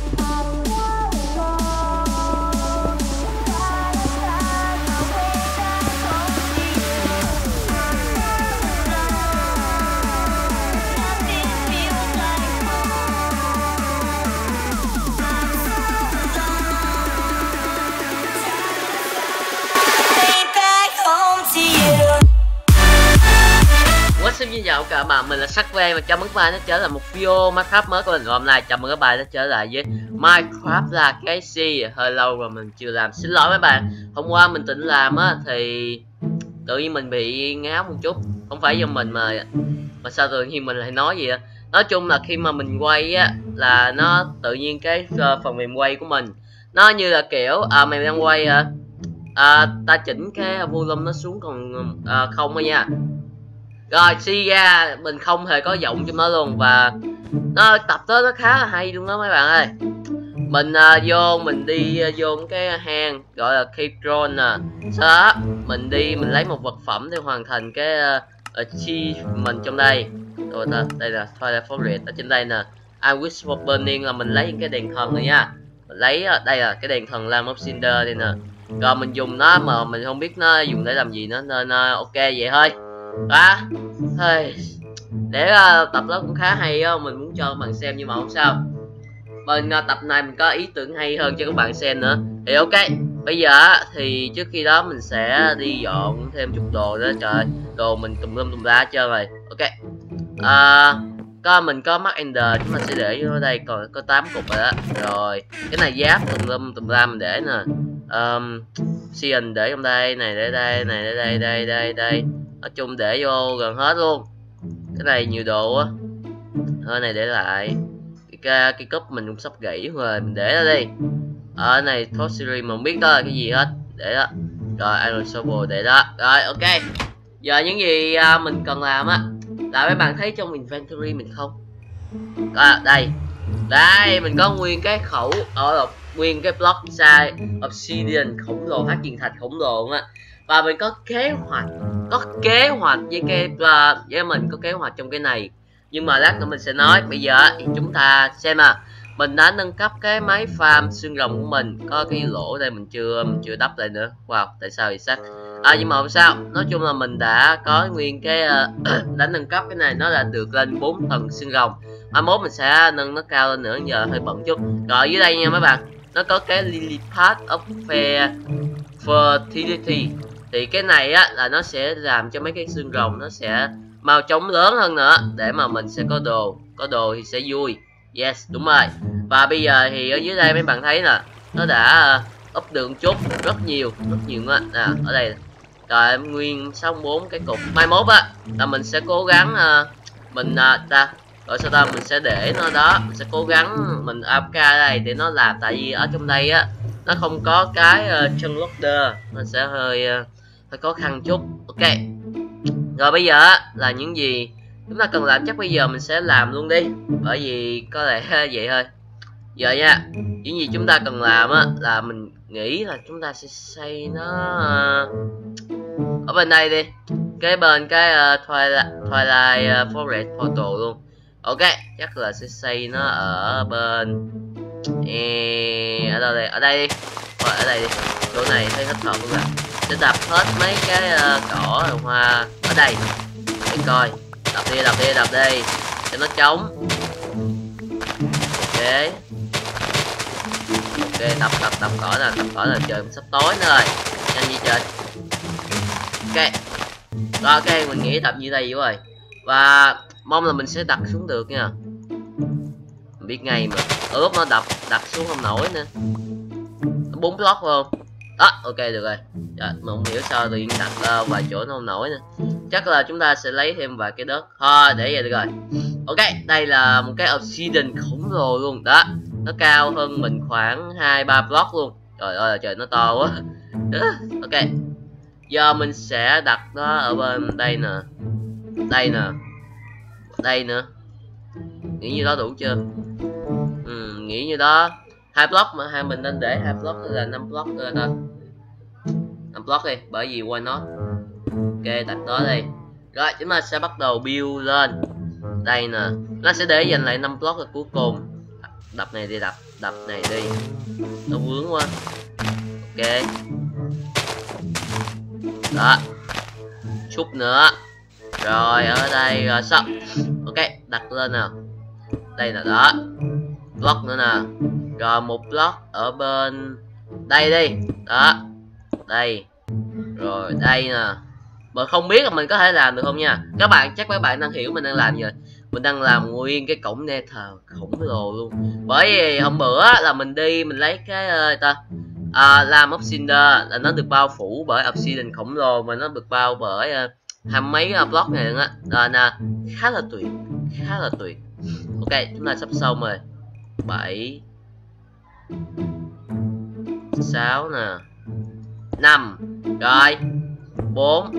Xin chào các bạn, mình là Sắc-ve và chào mừng các bạn đã trở lại một video Minecraft mới của mình. Hôm nay chào mừng các bạn đã trở lại với Minecraft là cái gì hơi lâu rồi mình chưa làm, xin lỗi mấy bạn. Hôm qua mình định làm á thì tự nhiên mình bị ngáo một chút, không phải do mình mà sao tự nhiên mình lại nói gì á. Nói chung là khi mà mình quay á là nó tự nhiên cái phần mềm quay của mình nó như là kiểu mày đang quay ta chỉnh cái volume nó xuống còn không thôi nha. Rồi suy ra mình không hề có giọng trong nó luôn, và nó tập tới nó khá là hay luôn đó mấy bạn ơi. Mình mình đi vô cái hang gọi là Cave Drone nè. Sau đó mình lấy một vật phẩm để hoàn thành cái achievement trong đây. Rồi đây là Twilight Forest ở trên đây nè. I wish for burning là mình lấy những cái đèn thần này nha. Mình lấy đây là cái đèn thần Lamp of Cinder đây nè. Rồi mình dùng nó mà mình không biết nó dùng để làm gì nữa nên ok vậy thôi. Để tập đó cũng khá hay á, mình muốn cho các bạn xem nhưng mà không sao. Bên tập này mình có ý tưởng hay hơn cho các bạn xem nữa. Thì ok, bây giờ thì trước khi đó mình sẽ đi dọn thêm chút đồ đó. Trời, đồ mình tùm lum tùm la hết trơn rồi. Ok, mình có mắt ender, chúng ta sẽ để vô đây, còn có 8 cục rồi đó. Rồi cái này giáp tùm lum tùm la mình để nè. Cyan để trong đây, này để đây, này để đây. Nói chung để vô gần hết luôn. Cái này nhiều đồ á. Này để lại. Cái cúp mình cũng sắp gãy rồi, mình để nó đi. Ở này Thought Series mà không biết đó là cái gì hết. Để đó. Rồi Iron Shovel để đó. Rồi ok. Giờ những gì mình cần làm á là mấy bạn thấy trong inventory mình không? Đây mình có nguyên cái nguyên cái block size obsidian khổng lồ, hắc viên thạch khổng lồ á. Và mình có kế hoạch với mình có kế hoạch trong cái này, nhưng mà lát nữa mình sẽ nói. Bây giờ thì chúng ta xem mình đã nâng cấp cái máy farm xương rồng của mình. Có cái lỗ đây mình chưa đắp lại nữa. Wow, tại sao vậy sắc? Nhưng mà không sao, nói chung là mình đã có nguyên cái đã nâng cấp cái này, nó là được lên 4 tầng xương rồng. Mai mốt mình sẽ nâng nó cao lên nữa, giờ hơi bận chút. Rồi dưới đây nha mấy bạn, nó có cái Lily Pad of Fertility. Thì cái này á là nó sẽ làm cho mấy cái xương rồng nó sẽ mau chóng lớn hơn nữa, để mà mình sẽ có đồ thì sẽ vui. Yes, đúng rồi. Và bây giờ thì ở dưới đây mấy bạn thấy nè, nó đã up đường chút rất nhiều nữa nè. Ở đây rồi nguyên 64 cái cục. Mai mốt á là mình sẽ cố gắng mình sẽ để nó đó, mình sẽ cố gắng mình AFK đây để nó làm, tại vì ở trong đây á nó không có cái chân loader, nó sẽ hơi khó khăn chút. Ok, rồi bây giờ là những gì chúng ta cần làm, chắc bây giờ mình sẽ làm luôn đi, bởi vì có lẽ vậy thôi. Giờ nha, những gì chúng ta cần làm á là mình nghĩ là chúng ta sẽ xây nó ở bên đây đi, cái bên cái Twilight Forest Portal luôn. Ok, chắc là sẽ xây nó ở bên ở đâu đây, ở đây đi. Rồi ở đây đi, chỗ này thấy hết thật luôn. Sẽ đập hết mấy cái cỏ hoa ở đây để coi. Đập đi cho nó trống. Ok, đập cỏ là trời sắp tối nữa rồi, nhanh như trời. Ok rồi, ok mình nghĩ đập như đây rồi, và mong là mình sẽ đặt xuống được nha. Mình biết ngay mà, ở lúc nó đặt xuống không nổi nữa. 4 block không? Ok được rồi. Mà không hiểu sao tự nhiên đặt vài chỗ nó không nổi nữa. Chắc là chúng ta sẽ lấy thêm vài cái đất. Thôi để vậy được rồi. Ok, đây là một cái obsidian khổng lồ luôn đó. Nó cao hơn mình khoảng 2-3 block luôn. Trời ơi trời, nó to quá. Ok, giờ mình sẽ đặt nó ở bên đây nè, đây nữa. Nghĩ như đó đủ chưa? Nghĩ như đó. 2 block mà mình nên để 2 block là 5 block thôi. 5 block đi, bởi vì why not. Ok, đặt đó đi. Rồi chúng ta sẽ bắt đầu build lên. Đây nè, nó sẽ để dành lại 5 block là cuối cùng. Đập này đi, đập này đi. Nó vướng quá. Ok. Đó. Chút nữa. Rồi ở đây rồi xong. Ok, đặt lên nào. Đây là đó. Block nữa nè. Rồi một block ở bên đây đi. Đó. Đây. Rồi đây nè. Mà không biết là mình có thể làm được không nha. Các bạn chắc các bạn đang hiểu mình đang làm gì rồi. Mình đang làm nguyên cái cổng Nether khổng lồ luôn. Bởi vì hôm bữa là mình đi mình lấy cái làm obsidian là nó được bao phủ bởi obsidian khổng lồ, mà nó được bao bởi hai mấy block này nữa á. Nè, khá là tuyệt, khá là tuyệt. Ok, chúng ta sắp xong rồi. 7 6 nè, 5 rồi 4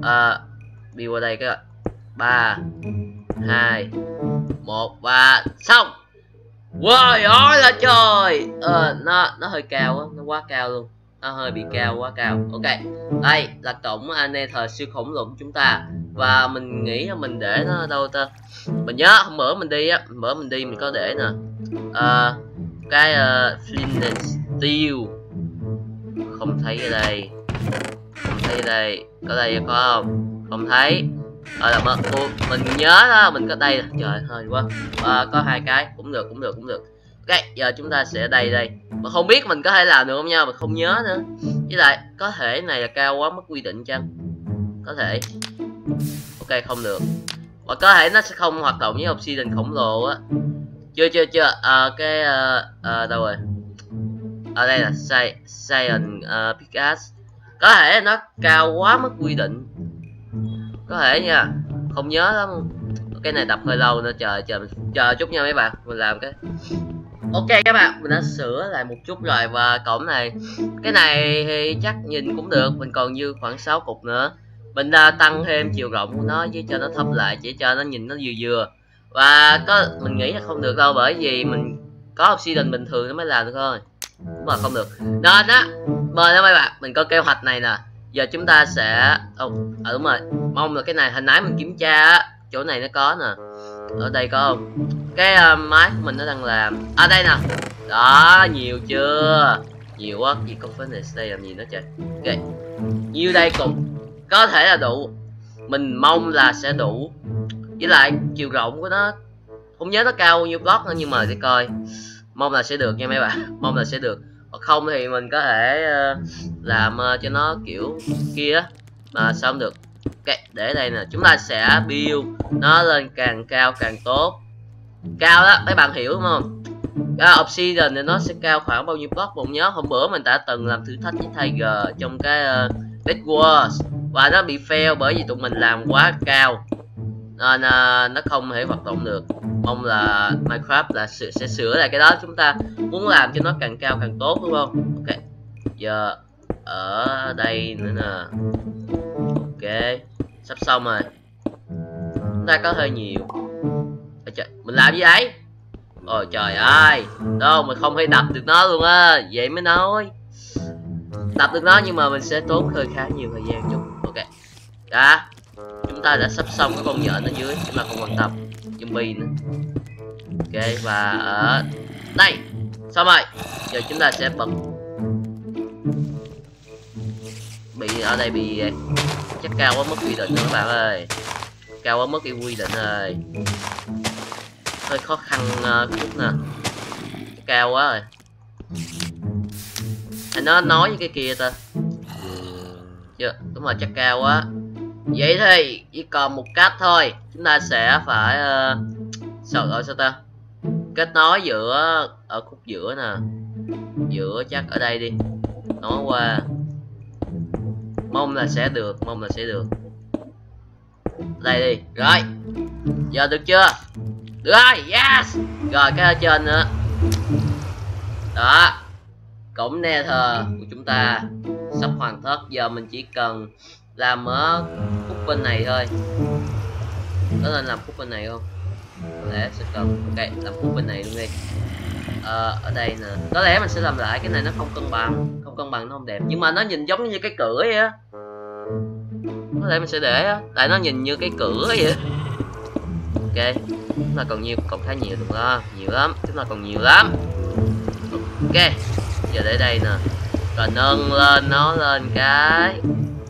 đi qua đây cái 3 2 1 và xong. Wow ơi là trời. Nó hơi cao á, nó quá cao luôn, nó hơi bị cao, quá cao. Ok, đây là cổng Nether siêu khổng lồ của chúng ta, và mình nghĩ là mình để nó ở đâu ta. Mình nhớ hôm bữa mình đi á, mình có để nè cái flint and steel, không thấy ở đây, không thấy ở đây, có đây có không, không thấy. Là mình nhớ đó, mình có đây. Trời hơi quá. Có hai cái cũng được. Ok, giờ chúng ta sẽ đây mà không biết mình có thể làm được không nha, mình không nhớ nữa. Với lại có thể này là cao quá mất quy định chăng, có thể. Ok, không được, và có thể nó sẽ không hoạt động với obsidian khổng lồ á. Chưa đâu rồi. Ở đây là Science Pickaxe, có thể nó cao quá mất quy định, có thể nha, không nhớ lắm. Cái này đập hơi lâu nữa, chờ chút nha mấy bạn, mình làm cái. Ok các bạn, mình đã sửa lại một chút rồi, và cổng này, cái này thì chắc nhìn cũng được, mình còn dư khoảng 6 cục nữa. Mình đã tăng thêm chiều rộng của nó chứ cho nó thấp lại, chỉ cho nó nhìn nó vừa. Và mình nghĩ là không được đâu, bởi vì mình có obsidian bình thường nó mới làm được thôi, mà không được. Nên á, mời đó mấy bạn, mình có kế hoạch này nè. Giờ chúng ta sẽ đúng rồi, mong là cái này hồi nãy mình kiểm tra á, chỗ này nó có nè, ở đây có không, cái máy của mình nó đang làm đây nè. Đó, nhiều chưa, nhiều quá, gì con phế này đây làm gì nó trời. Ok, nhiêu đây cũng có thể là đủ, mình mong là sẽ đủ. Với lại chiều rộng của nó không nhớ nó cao bao nhiêu block nữa, nhưng mà để coi, mong là sẽ được nha mấy bạn, mong là sẽ được. Hoặc không thì mình có thể làm cho nó kiểu kia á, mà sao không được. Ok, để đây nè, chúng ta sẽ build nó lên càng cao càng tốt. Cao đó, mấy bạn hiểu đúng không? Obsidian thì nó sẽ cao khoảng bao nhiêu block? Mình nhớ hôm bữa mình đã từng làm thử thách với Tiger trong cái Bed Wars, và nó bị fail bởi vì tụi mình làm quá cao nên nó không thể hoạt động được. Mong là Minecraft là sẽ sửa lại cái đó, chúng ta muốn làm cho nó càng cao càng tốt đúng không? Ok, giờ ở đây nữa nè. Ok, sắp xong rồi. Chúng ta có hơi nhiều. Trời, mình làm gì đấy? Ôi trời ơi, đâu mình không thể đập được nó luôn á, vậy mới nói. Đập được nó nhưng mà mình sẽ tốn hơi khá nhiều thời gian chút. Ok, đó, chúng ta đã sắp xong cái con nhện ở dưới, chúng ta không quan tâm zombie nữa. Ok, và ở đây xong rồi. Giờ chúng ta sẽ bật. Bị ở đây bị chắc cao quá mất quy định rồi các bạn ơi, cao quá mất cái quy định rồi, hơi khó khăn chút nè, cao quá rồi. Nó nói với cái kia ta chưa, đúng rồi, chắc cao quá. Vậy thì chỉ còn một cách thôi, chúng ta sẽ phải sao ta, kết nối giữa ở khúc giữa nè, giữa chắc ở đây đi, nói qua. Mong là sẽ được, đây đi. Rồi, giờ được chưa? Được rồi, yes. Rồi cái ở trên nữa đó, cổng Nether của chúng ta sắp hoàn tất. Giờ mình chỉ cần làm ở khúc bên này thôi, có nên làm khúc bên này không? Có lẽ sẽ cần. Ok, làm khúc bên này luôn đi. Ở đây nè, có lẽ mình sẽ làm lại, cái này nó không cân bằng, nó không đẹp, nhưng mà nó nhìn giống như cái cửa vậy á, có lẽ mình sẽ để á, tại nó nhìn như cái cửa vậy. Ok, chúng ta còn nhiều, còn khá nhiều đúng không? Nhiều lắm, chúng ta còn nhiều lắm. Ok, giờ để đây nè, rồi nâng lên nó lên cái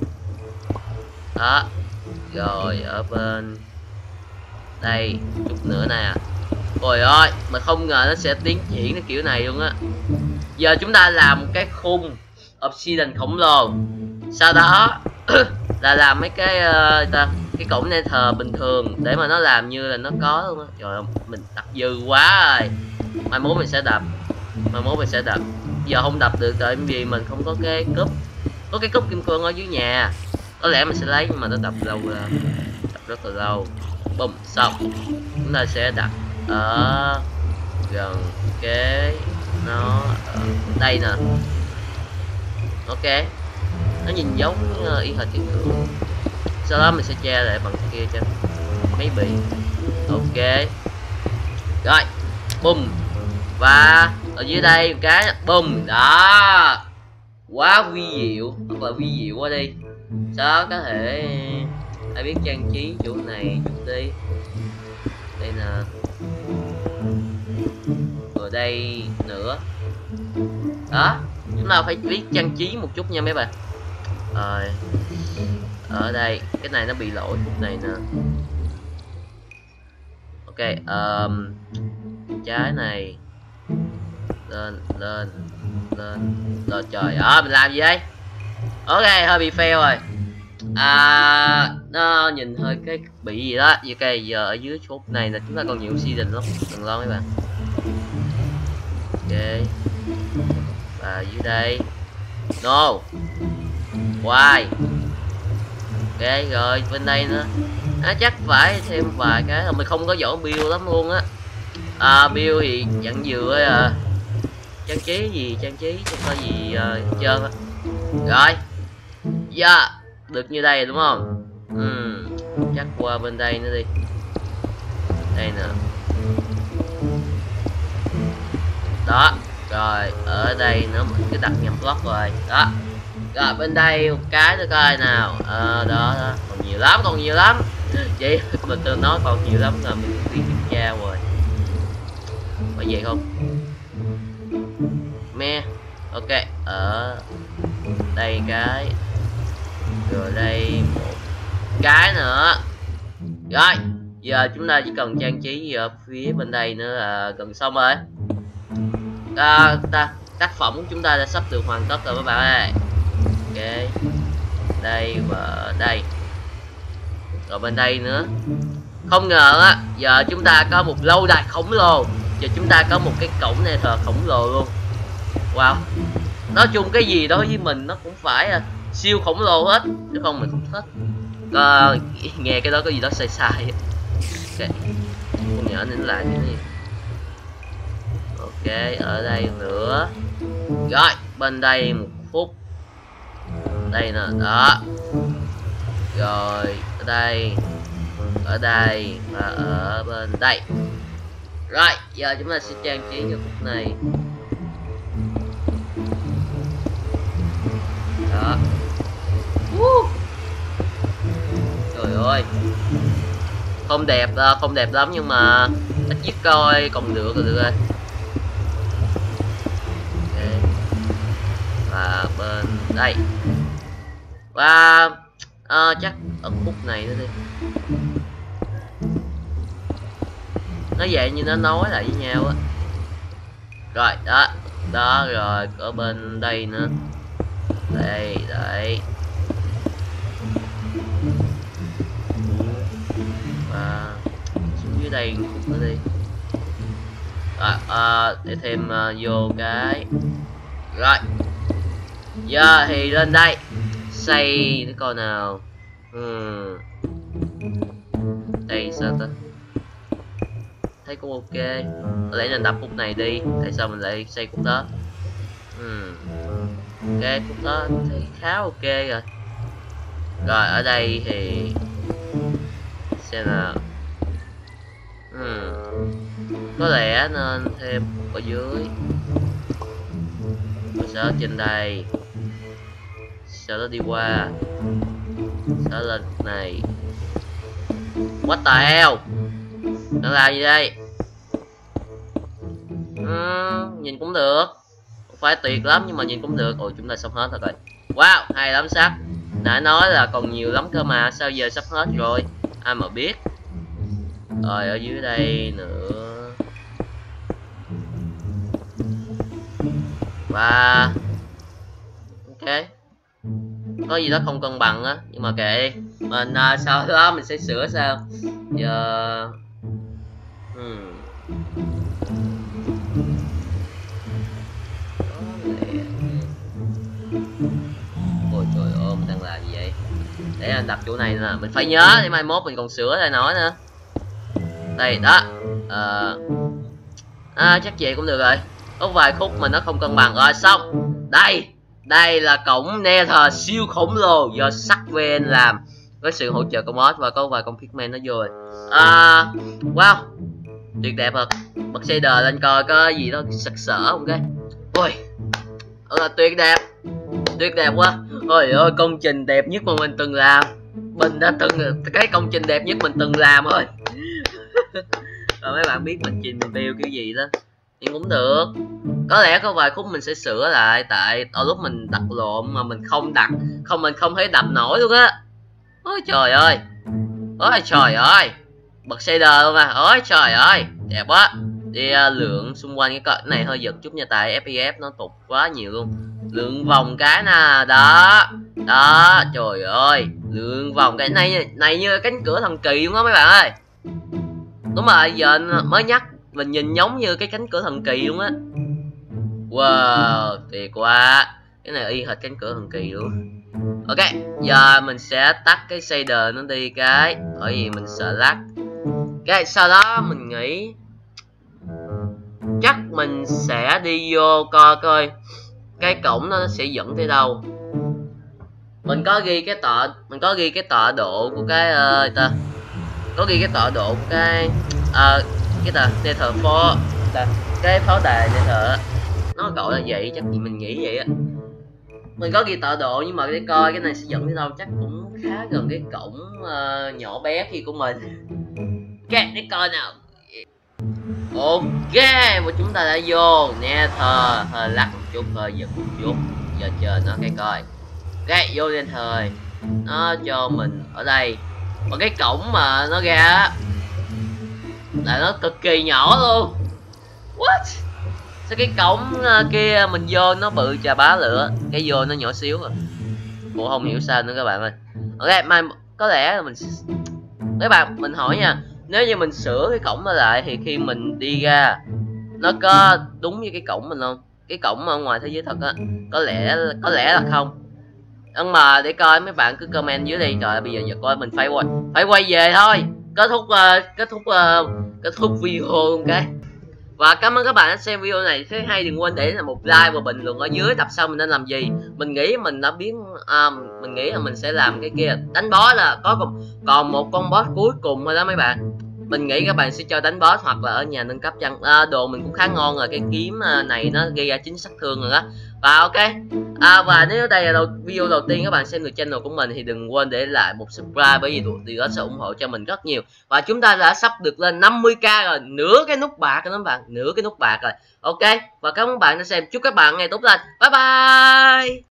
đó, rồi ở bên đây chút nữa nè. Ôi ơi, mà không ngờ nó sẽ tiến triển cái kiểu này luôn á. Giờ chúng ta làm một cái khung obsidian khổng lồ, sau đó là làm mấy cái cái cổng nether bình thường để mà nó làm như là nó có luôn á. Trời, mình đặt dư quá rồi, mai mốt mình sẽ đập, giờ không đập được tại vì mình không có cái cúp, có cái cúp kim cương ở dưới nhà, có lẽ mình sẽ lấy nhưng mà nó đập lâu ra, đập rất là lâu. Bùm, xong chúng ta sẽ đặt ở gần cái nó ở đây nè. Ok, nó nhìn giống y hệt cái cửa, sau đó mình sẽ che lại bằng kia cho mấy bị. Ok rồi, bùm, và ở dưới đây một cái bùm đó, quá vi diệu, hoặc là vi diệu quá đi. Sau đó có thể ai biết trang trí chỗ này chút đi, đây nè, rồi đây nữa đó. Chúng ta phải biết trang trí một chút nha mấy bạn. Rồi ở đây cái này nó bị lỗi khúc này nè. Ok, trái này lên rồi trời ơi, mình làm gì đây? Ok, hơi bị fail rồi. Nó nhìn hơi cái bị gì đó. Ok, giờ ở dưới khúc này là chúng ta còn nhiều obsidian lắm, đừng lo mấy bạn. Ok, và dưới đây no why. Ok rồi, bên đây nữa chắc phải thêm vài cái, là mình không có giỏi build lắm luôn á. Build thì dặn dừa ấy à, trang trí chẳng có gì hết trơn á. Rồi dạ, được như đây đúng không? Chắc qua bên đây nữa đi, đây nè đó. Rồi ở đây nó mình cứ đặt nhầm block rồi đó. Rồi bên đây một cái nữa coi nào. Đó còn nhiều lắm vậy mình từng nói còn nhiều lắm rồi, mình đi kiểm tra rồi, phải vậy không me. Ok, ở đây cái, rồi đây một cái nữa. Rồi giờ chúng ta chỉ cần trang trí ở phía bên đây nữa là gần xong rồi. Tác phẩm của chúng ta đã sắp được hoàn tất rồi các bạn ơi. Ok, đây và đây, rồi bên đây nữa. Không ngờ á, giờ chúng ta có một lâu đài khổng lồ, giờ chúng ta có một cái cổng nether khổng lồ luôn. Wow, nói chung cái gì đối với mình nó cũng phải siêu khổng lồ hết, chứ không mình không thích. Nghe cái đó có gì đó sai sai. Ok, con nhỏ nên là cái gì. Ok, ở đây nữa. Rồi bên đây một phút, đây nè đó. Rồi ở đây và ở bên đây. Rồi giờ chúng ta sẽ trang trí cho phút này đó. Trời ơi, không đẹp lắm nhưng mà ít nhất coi còn được rồi. Okay. Và bên đây, và chắc ở khúc này nữa đi, nó vậy như nó nói lại với nhau á. Rồi đó rồi ở bên đây nữa, đây và xuống dưới đây khúc nữa đi. Để thêm vô cái. Rồi giờ thì lên đây xây cái coi nào. Đây sao ta, thấy cũng ok. Có lẽ nên đập khúc này đi, tại sao mình lại xây khúc đó. Ok, khúc đó thấy khá ok rồi. Rồi ở đây thì xem nào. Có lẽ nên thêm ở dưới, rồi sau đó trên đây, sau đó đi qua, sau đó lên này. What the hell? Nó là gì đây? Nhìn cũng được, không phải tuyệt lắm nhưng mà nhìn cũng được. Ôi chúng ta sắp hết rồi. Wow, hay lắm sắp. Nãy nói là còn nhiều lắm cơ mà, sao giờ sắp hết rồi? Ai mà biết. Rồi ở dưới đây nữa. Và ok, có gì đó không cân bằng á, nhưng mà kệ đi. Mình sau đó mình sẽ sửa sao giờ. Ôi trời ơi, mình đang làm gì vậy? Để anh đặt chỗ này nè, mình phải nhớ để mai mốt mình còn sửa lại nói nữa. Đây đó. Chắc vậy cũng được rồi. Có vài khúc mà nó không cân bằng rồi, xong. Đây là cổng Nether siêu khổng lồ do Sackven làm với sự hỗ trợ của mod và có vài con pigman nó vô rồi. Wow, tuyệt đẹp thật. Bật shader lên coi có gì đó sặc sỡ không cái. Ôi, tuyệt đẹp quá. Ôi ơi, công trình đẹp nhất mà mình từng làm. Mình đã từng cái công trình đẹp nhất mình từng làm thôi. Rồi mấy bạn biết mình trình review kiểu gì đó nhưng cũng được. Có lẽ có vài khúc mình sẽ sửa lại, tại ở lúc mình đặt lộn mà mình không thấy đập nổi luôn á. Ôi trời ơi, bật shader luôn à. Ôi trời ơi, đẹp quá. Đi lượng xung quanh cái này hơi giật chút nha, tại FPS nó tụt quá nhiều luôn. Lượng vòng cái nè, đó trời ơi, lượng vòng cái này như cánh cửa thần kỳ luôn á mấy bạn ơi. Đúng rồi, giờ mới nhắc mình nhìn giống như cái cánh cửa thần kỳ luôn á. Wow, tuyệt quá. Cái này y hệt cánh cửa thần kỳ luôn. Ok, giờ mình sẽ tắt cái shader nó đi cái, bởi vì mình sợ lag. Cái sau đó mình nghĩ chắc mình sẽ đi vô coi cái cổng nó sẽ dẫn tới đâu. Mình có ghi cái tọa độ của cái có ghi cái tọa độ của cái Nether Fort, cái pháo đài Nether, nó gọi là vậy, chắc gì mình nghĩ vậy á. Mình có ghi tọa độ nhưng mà để coi cái này sẽ dẫn tới đâu, chắc cũng khá gần cái cổng nhỏ bé kia của mình. Ok, để coi nào. Ok, và chúng ta đã vô Nether. Hơi lắc một chút, hơi giật một chút. Giờ chờ nó cái coi. Ok, vô Nether. Nó cho mình ở đây. Và cái cổng mà nó ra á là nó cực kỳ nhỏ luôn. What? Sao cái cổng kia mình vô nó bự chà bá lửa, cái vô nó nhỏ xíu à. Cũng không hiểu sao nữa các bạn ơi. Ok, mai có lẽ là các bạn mình hỏi nha, nếu như mình sửa cái cổng nó lại thì khi mình đi ra nó có đúng như cái cổng mình không? Cái cổng ở ngoài thế giới thật á, có lẽ là không. Nhưng mà để coi mấy bạn cứ comment dưới đi. Trời ơi, bây giờ coi mình phải quay về thôi. Kết thúc video luôn cái. Và cảm ơn các bạn đã xem video này. Thế hay đừng quên để lại một like và bình luận ở dưới tập sau mình nên làm gì. Mình nghĩ mình đã biến mình nghĩ là mình sẽ làm cái kia, đánh boss là còn một con boss cuối cùng thôi đó mấy bạn. Mình nghĩ các bạn sẽ cho đánh boss hoặc là ở nhà nâng cấp chăng. Đồ mình cũng khá ngon rồi, cái kiếm này nó gây ra chính sát thương rồi đó. Và ok, và nếu đây là video đầu tiên các bạn xem được channel của mình thì đừng quên để lại một subscribe, bởi vì điều đó sẽ ủng hộ cho mình rất nhiều. Và chúng ta đã sắp được lên 50k rồi, nửa cái nút bạc rồi đó các bạn, nửa cái nút bạc rồi. Ok, và cảm ơn bạn đã xem, chúc các bạn ngày tốt lành, bye bye.